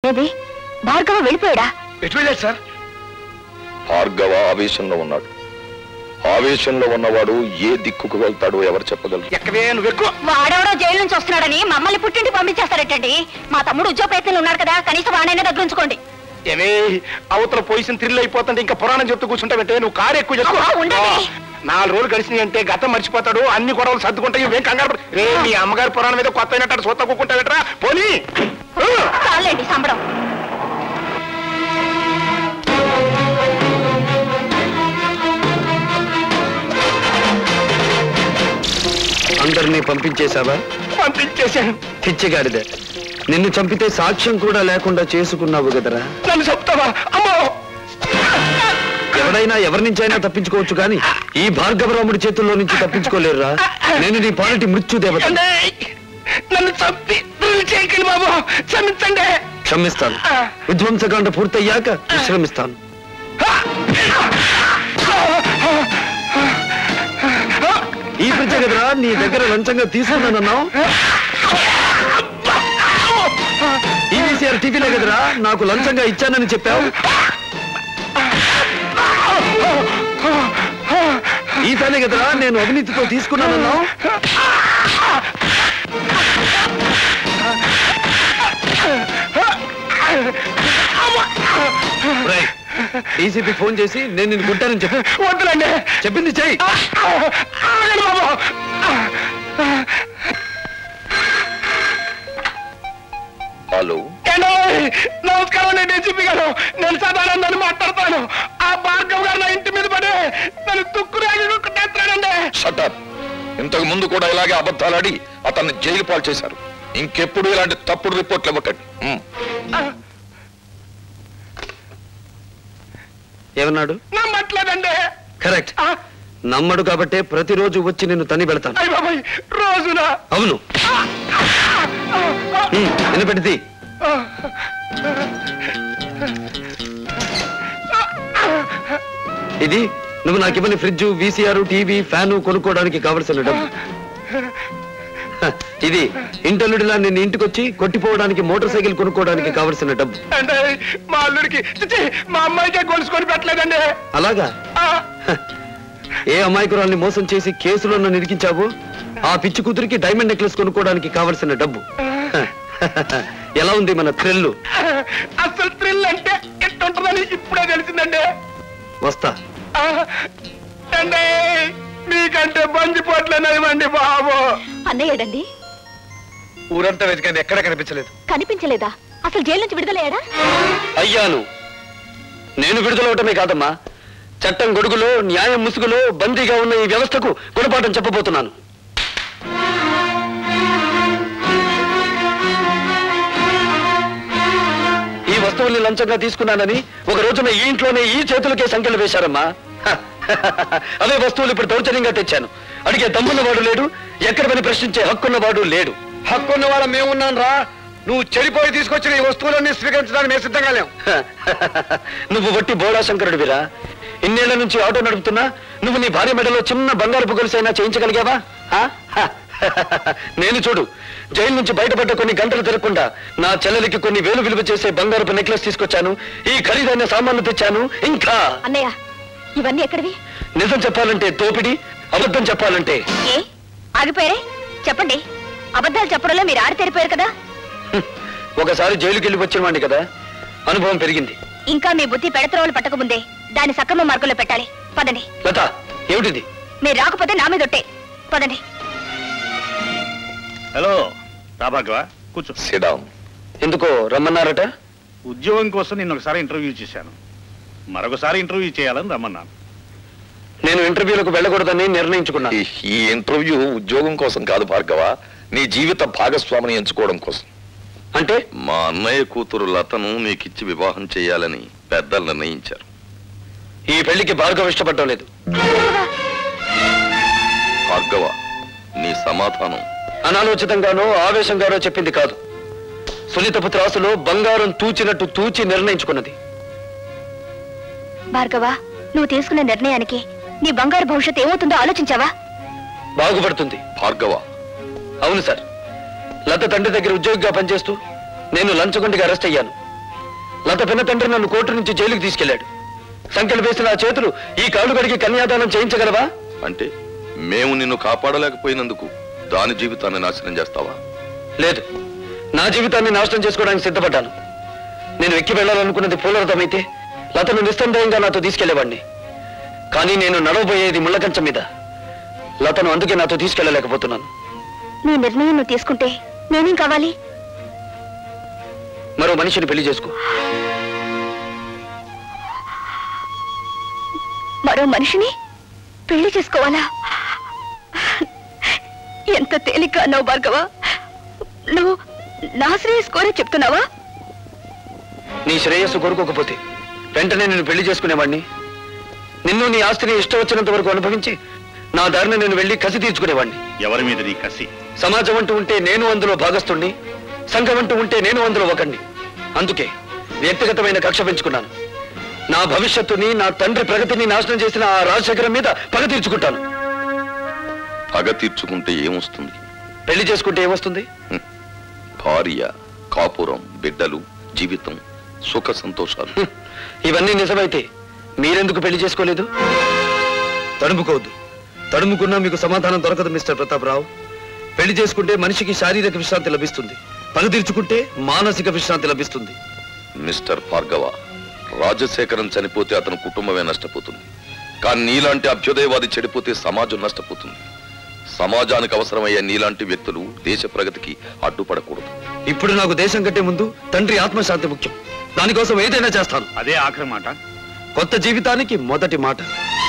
ఏది భార్గవ వెళ్ళిపోయాడా? ఎటు వెళ్ళాడు సార్? భార్గవ ఆవేశంలో ఉన్నాడు. ఆవేశంలో ఉన్నవాడు ఏ దిక్కుకు వెళ్తాడో ఎవరు చెప్పగలరు? ఎక్కవే నువ్వు ఎక్కువ. వాడెవడో జైలు నుంచి వస్తున్నాడని మమ్మల్ని పుట్టింటి పంపించేస్తారటండి. మా తమ్ముడు ఉద్యోగ ప్రయత్నంలో ఉన్నాడు కదా, కనీసం వాడైనా దగ్గర ఉంచుకోండి. ఏమే అవతల పొజిషన్ థ్రిల్ అయిపోతుంటే ఇంకా పురాణం చెప్తూ కూర్చుంటావంటే నువ్వు కారు ఎక్కువ చేసుకో. 4 రోజులు గడిచినాయి అంటే గతం మర్చిపోతాడు, అన్ని గొడవలు సర్దుకుంటాయి. ఏం కంగారు రే, మీ అమ్మగారి పురాణం మీద కొత్త అయినట్టు సొత్త కూకుంటావేట్రా పోనీ. చాలండి సంబడం. అందరినీ పంపించేశావా? పంపించేశాను. పిచ్చిగాడిదే, నిన్ను చంపితే సాక్ష్యం కూడా లేకుండా చేసుకున్నావు కదరా. నన్ను చెప్తావా? అమ్మో, ఎవడైనా ఎవరి నుంచి అయినా తప్పించుకోవచ్చు కానీ ఈ భార్గవరాముడి చేతుల్లో నుంచి తప్పించుకోలేరురా. నేను నీ పాలిటి మృత్యు దేవత. నన్ను చంపి చేయకండి బాబు, క్షమించండి. క్షమిస్తాను. విధ్వంసకాండ పూర్తయ్యాక విశ్రమిస్తాను. ఈ ప్రజ కదరా నీ దగ్గర లంచంగా తీసుకున్నానన్నావు. ఈవీసీఆర్ టీవీలో కదరా నాకు లంచంగా ఇచ్చానని చెప్పావు. ఈసారి కదరా నేను అవినీతితో తీసుకున్నానన్నావు. డీసీపీ ఫోన్ చేసి నేను నిన్ను కొట్టానని చెప్పి. వద్దులండి, చెప్పింది చెయ్యి. హలో, నమస్కారం అండి డీసీపీ గారు. నేను సదానందని మాట్లాడతాను. ఆ భార్గవ్ గారు నా ఇంటి మీద పడి నన్ను తుక్కురాగిస్తానండి. షటప్. ఇంతకు ముందు కూడా ఇలాగే అబద్ధాలాడి అతన్ని జైలు పాలు చేశారు. ఇంకెప్పుడు ఇలాంటి తప్పుడు రిపోర్ట్లు ఇవ్వకండి. ఏమన్నాడు? నమ్మట్లేదండి. కరెక్ట్, నమ్మడు కాబట్టే ప్రతిరోజు వచ్చి నిన్ను తని పెడతాను. రోజున? అవును. వినపెడితే ఇది నువ్వు నాకు ఇవ్వని ఫ్రిడ్జ్, వీసీఆర్, టీవీ, ఫ్యాను కొనుక్కోవడానికి కావలసిన డబ్బు. ఇది ఇంటల్లుడిలా నిన్ను ఇంటికొచ్చి కొట్టిపోవడానికి మోటార్ సైకిల్ కొనుక్కోవడానికి కావలసిన డబ్బు. మా అల్లుడికి మా అమ్మాయికే గొలుసుకొని పెట్టలేదండి. అలాగా? ఏ అమాయకురాల్ని మోసం చేసి కేసులో నన్ను ఇరికించావో ఆ పిచ్చి కూతురికి డైమండ్ నెక్లెస్ కొనుక్కోవడానికి కావలసిన డబ్బు. ఎలా ఉంది మన థ్రిల్? అసలు థ్రిల్ అంటే ఎట్టుంటుందని ఇప్పుడే తెలిసిందండి. వస్తా. మీకంటే బంజిపోట్లేనివ్వండి బాబు. అన్నయ్యడండి. ఊరంతా వెతికండి, ఎక్కడ కనిపించలేదు. కనిపించలేదా? అసలు జైలు నుంచి విడుదలయ్యాడా? అయ్యాను. నేను విడుదలవటమే కాదమ్మా, చట్టం గొడుగులో న్యాయం ముసుగులో బందీగా ఉన్న ఈ వ్యవస్థకు గుణపాఠం చెప్పబోతున్నాను. ఈ వస్తువుల్ని లంచంగా తీసుకున్నానని ఒక రోజున ఈ ఇంట్లోనే ఈ చేతులకే సంఖ్యలు వేశారమ్మా. అవే వస్తువులు ఇప్పుడు దౌర్జన్యంగా తెచ్చాను. అడిగే దమ్మున్నవాడు లేడు, ఎక్కడ పని ప్రశ్నించే హక్కున్నవాడు లేడు. హక్కున్న వాళ్ళ మేమున్నాను రా. నువ్వు చెడిపోయి తీసుకొచ్చిన ఈ వస్తువులన్నీ స్వీకరించడానికి మేము సిద్ధంగా లేవు. నువ్వు వట్టి బోడా శంకరుడివిరా. ఇన్నేళ్ల నుంచి ఆటో నడుపుతున్నా నువ్వు నీ భార్య మెడలో చిన్న బంగారు గొలుసైనా చేయించగలిగావా? నేను చూడు, జైలు నుంచి బయటపడ్డ కొన్ని గంటలు తిరగకుండా నా చెల్లెలికి కొన్ని వేలు విలువ చేసే బంగారపు నెక్లెస్ తీసుకొచ్చాను, ఈ ఖరీదైన సామాన్లు తెచ్చాను. ఇంకా అన్నయ్య, ఇవన్నీ ఎక్కడివి? నిజం చెప్పాలంటే దోపిడి, అబద్ధం చెప్పాలంటే. ఏ ఆగిపోయారే? చెప్పండి. అబద్ధాలు చెప్పడంలో మీరు ఆడి తెరిపోయారు కదా. ఒకసారి జైలుకి వెళ్ళి వచ్చిన వాడిని కదా, అనుభవం పెరిగింది. ఇంకా మీ బుద్ధి పెడత్రోవలు పట్టకముందే దాన్ని సక్రమ మార్గంలో పెట్టాలి. పదండి. లత, ఏమిటిది? మీరు రాకపోతే నా మీద ఒట్టే. పదండి. హలో రాభాగవ, కూర్చో. సిడాం. ఎందుకో రమ్మన్నారట? ఉద్యోగం కోసం నిన్న ఒకసారి ఇంటర్వ్యూ చేశాను, మరొకసారి ఇంటర్వ్యూ చేయాలని రమ్మన్నాను. నేను ఇంటర్వ్యూలకు వెళ్ళకూడదని నిర్ణయించుకున్నాను. ఈ ఇంటర్వ్యూ ఉద్యోగం కోసం కాదు భార్గవ, నీ జీవిత భాగస్వామిని ఎంచుకోవడం కోసం. అంటే మా అన్నయ్య కూతురు లతను నీకిచ్చి వివాహం చేయాలని పెద్దలు నిర్ణయించారు. ఈ పెళ్లికి భార్గవ ఇష్టపడటం లేదు. భార్గవ, నీ సమాధానం అనాలోచితంగానో ఆవేశంగానో చెప్పింది కాదు. సునీతపు త్రాసులో బంగారం తూచినట్టు తూచి నిర్ణయించుకున్నది. భార్గవ, నువ్వు తీసుకున్న నిర్ణయానికి నీ బంగారు భవిష్యత్తు ఏమవుతుందో ఆలోచించావా? బాగుపడుతుంది. భార్గవ. అవును సార్, లత తండ్రి దగ్గర ఉద్యోగిగా పనిచేస్తూ నేను లంచగొండిగా అరెస్ట్ అయ్యాను. లత పిన్న తండ్రి నన్ను కోర్టు నుంచి జైలుకి తీసుకెళ్లాడు. సంఖ్యలు వేసిన ఆ చేతులు ఈ కాళ్ళు కడిగి కన్యాదానం చేయించగలవా? అంటే మేము నిన్ను కాపాడలేకపోయినందుకు దాని జీవితాన్ని నాశనం చేస్తావా? లేదు, నా జీవితాన్ని నాశనం చేసుకోవడానికి సిద్ధపడ్డాను. నేను ఎక్కి వెళ్లాలనుకున్నది పూలరథమైతే లతను నిస్సందేహంగా నాతో తీసుకెళ్లేవాడిని. కానీ నేను నడవబోయేది ముళ్ళకంచం మీద. లతను అందుకే నాతో తీసుకెళ్లలేకపోతున్నాను. నీ నిర్ణయం నువ్వు తీసుకుంటే నేనేం కావాలి? మరో మనిషిని పెళ్లి చేసుకో. మరో మనిషిని పెళ్లి చేసుకోవాలా? ఎంత తేలిక అన్నావు భార్గవ. నువ్వు నా శ్రేయస్ కోరే చెప్తున్నావా? నీ శ్రేయస్సు కోరుకోకపోతే వెంటనే నేను పెళ్లి చేసుకునేవాడిని. నిన్ను నీ ఆస్తిని ఇష్టం వచ్చినంత వరకు అనుభవించి నా దారిని నేను వెళ్లి కసి తీర్చుకునేవాడిని. ఎవరి మీద నీ కసి? సమాజం అంటూ ఉంటే నేను అందులో భాగస్తుణ్ణి, సంఘం అంటూ ఉంటే నేను అందులో ఒకణ్ణి. అందుకే వ్యక్తిగతమైన కక్ష పెంచుకున్నాను. నా భవిష్యత్తుని, నా తండ్రి ప్రగతిని నాశనం చేసిన ఆ రాజశేఖరం మీద పగ తీర్చుకుంటాను. పగ తీర్చుకుంటే ఏమొస్తుంది? పెళ్లి చేసుకుంటే ఏమొస్తుంది? భార్య, కాపురం, బిడ్డలు, జీవితం, సుఖ సంతోషాలు. ఇవన్నీ నిజమైతే మీరెందుకు పెళ్లి చేసుకోలేదు? తడుముకోవద్దు. తడుముకున్నా మీకు సమాధానం దొరకదు మిస్టర్ ప్రతాపరావు. పెళ్లి చేసుకుంటే మనిషికి శారీరక విశ్రాంతి లభిస్తుంది, పగ తీర్చుకుంటే మానసిక విశ్రాంతి లభిస్తుంది. మిస్టర్ భార్గవ, రాజశేఖరం చనిపోతే అతని కుటుంబమే నష్టపోతుంది. కానీ నీలాంటి అభ్యుదయవాది చెడిపోతే సమాజం నష్టపోతుంది. సమాజానికి అవసరమయ్యే నీలాంటి వ్యక్తులు దేశ ప్రగతికి అడ్డుపడకూడదు. ఇప్పుడు నాకు దేశం కంటే ముందు తండ్రి ఆత్మశాంతి ముఖ్యం. దానికోసం ఏదైనా చేస్తాను. అదే ఆఖరి మాట. కొత్త జీవితానికి మొదటి మాట.